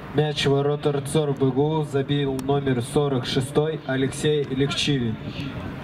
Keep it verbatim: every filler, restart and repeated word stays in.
Мяч ворота РЦОР БГУ забил номер сорок шесть Алексей Легчивин.